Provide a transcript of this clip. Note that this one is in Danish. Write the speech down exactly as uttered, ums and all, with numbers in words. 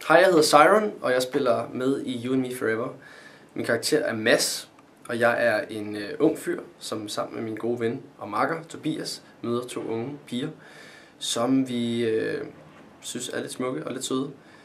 Hej, jeg hedder Cyron, og jeg spiller med i You and Me Forever. Min karakter er Mads, og jeg er en øh, ung fyr, som sammen med min gode ven og makker, Tobias, møder to unge piger, som vi øh, synes er lidt smukke og lidt søde.